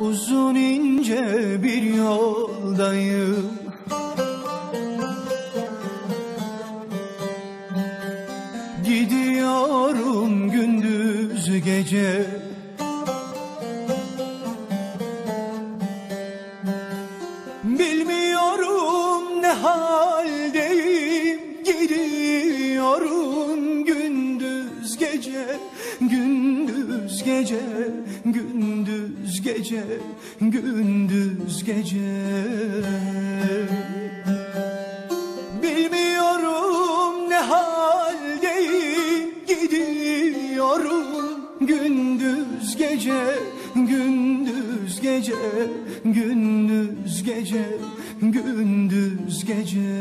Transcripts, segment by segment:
Uzun ince bir yoldayım, gidiyorum gündüz gece. Bilmiyorum ne haldeyim, gidiyorum gündüz gece. Gündüz gece, gündüz gece, gündüz gece. Bilmiyorum ne haldeyim, gidiyorum gündüz gece. Gündüz gece, gündüz gece, gündüz gece.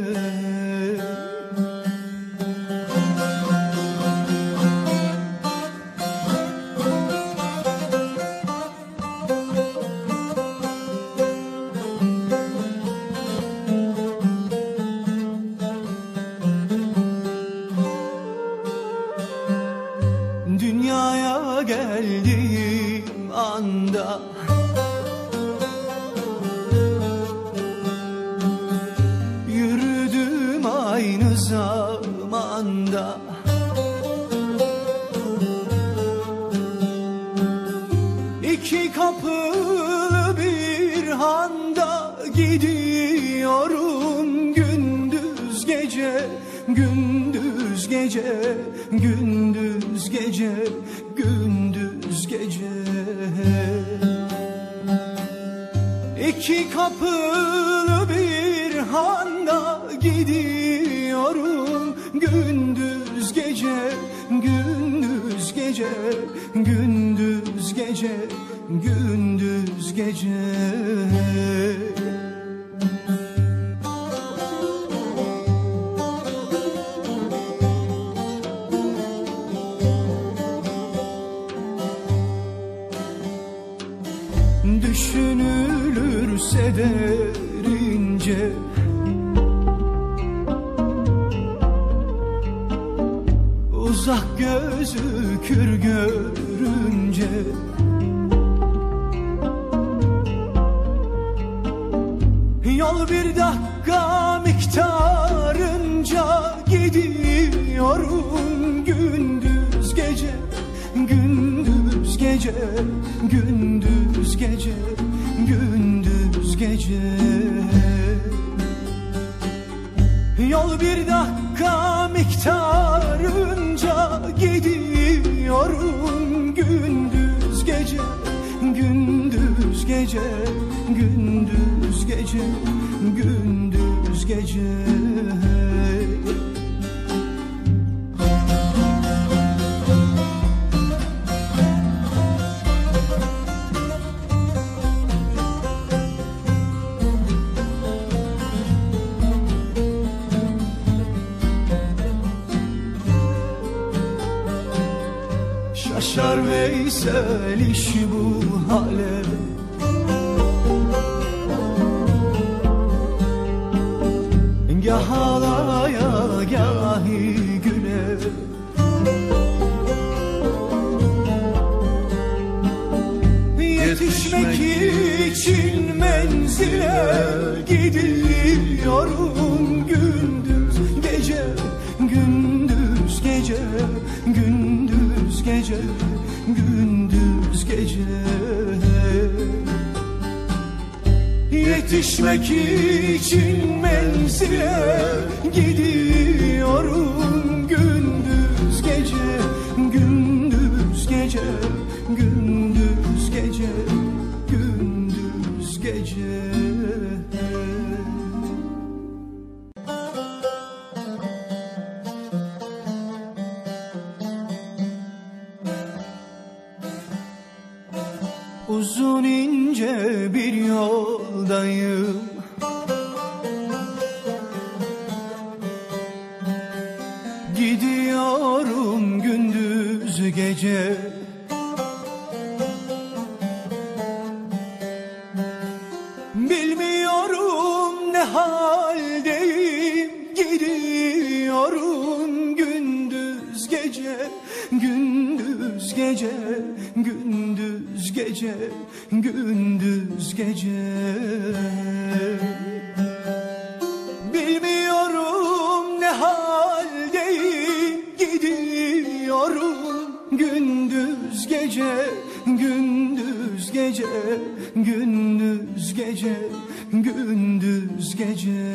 Dünyaya geldiğim anda yürüdüm aynı zamanda. İki kapılı bir handa gidiyorum gündüz gece. Gündüz gece, gündüz gece, gündüz gece. İki kapılı bir handa gidiyorum gündüz gece. Gündüz gece, gündüz gece, gündüz gece. Düşünülürse derince uzak gözükür görünce. Yol bir dakika miktarınca gidiyorum gündüz gece. Gündüz gece, gündüz gece, gündüz gece. Yol bir dakika miktarınca gidiyorum gündüz gece. Gündüz gece, gündüz gece, gündüz gece. Şaşar Veysel iş bu hale. Gah ağlaya gahi güle. Yetişmek için menzile gidiyorum gündüz gece. Gündüz gece, gündüz gece, gündüz gece. Yetişmek için menzile gidiyorum gündüz gece. Gündüz gece, gündüz gece, gündüz gece. Uzun ince bir yoldayım, gidiyorum gündüz gece. Bilmiyorum ne haldeyim, gidiyorum gündüz gece. Gündüz gece, gündüz gece, gündüz gece. Bilmiyorum ne haldeyim, gidiyorum gündüz gece, gündüz gece, gündüz gece, gündüz gece.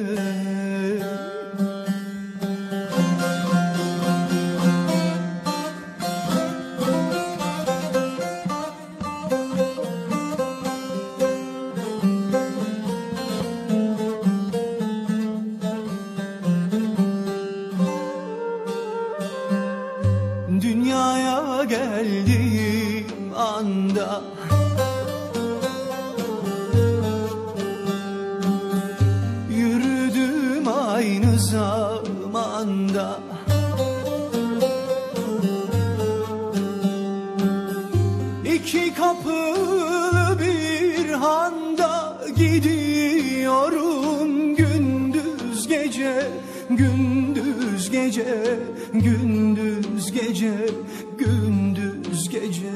Dünyaya geldiğim anda yürüdüm aynı zamanda. İki kapılı bir handa gidiyorum gündüz gece, gündüz gece, gündüz gece, gündüz gece.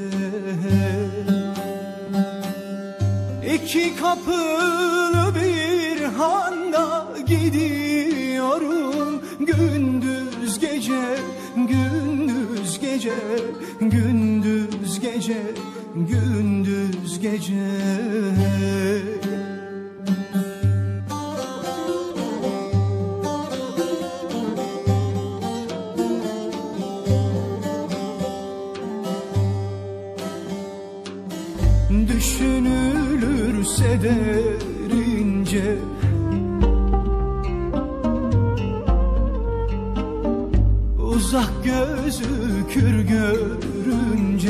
İki kapılı bir handa gidiyorum gündüz gece, gündüz gece, gündüz gece, gündüz gece. Düşünülürse derince uzak gözükür görünce,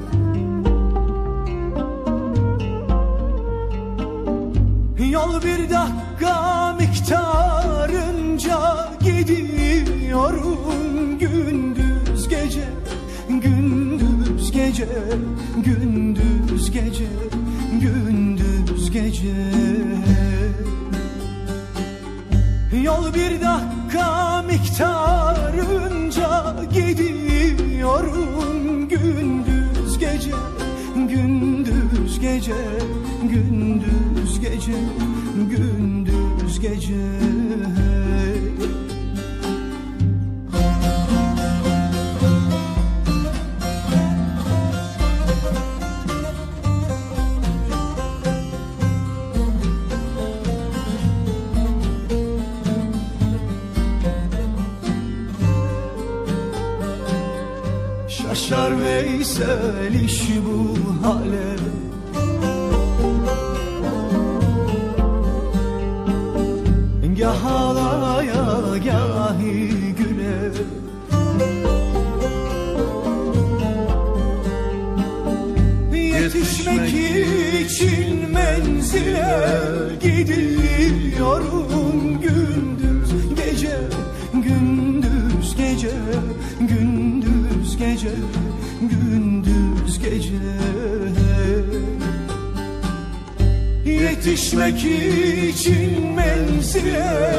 yol bir dakika miktarınca gidiyorum gündüz gece, gündüz gece, gündüz gece, gündüz gece. Yol bir dakika miktarınca gidiyorum gündüz gece, gündüz gece, gündüz gece, gündüz gece. Şaşar Veysel iş bu hale, gah ağlaya gahi güle. Yetişmek için menzile gidiyorum gündüz gece, gündüz gece, gündüz gece, gündüz gece. Yetişmek için menzile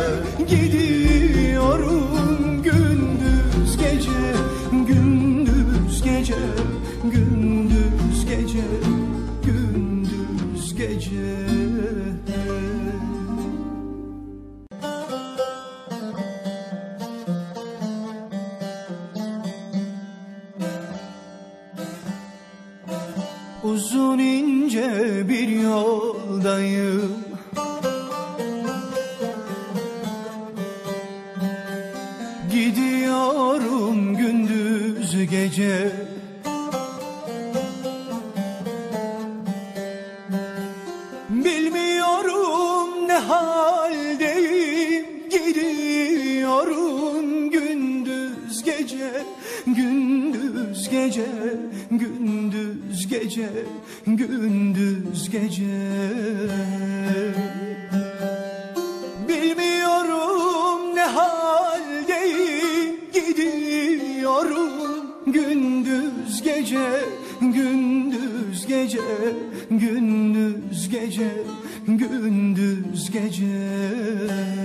gidiyorum gündüz gece, gündüz gece, gündüz gece, gündüz gece. Uzun ince bir yoldayım, gidiyorum gündüz gece. Bilmiyorum ne haldeyim, gidiyorum gündüz gece, gündüz gece, gündüz gece, gündüz gece. Bilmiyorum ne haldeyim, gidiyorum gündüz gece, gündüz gece, gündüz gece, gündüz gece.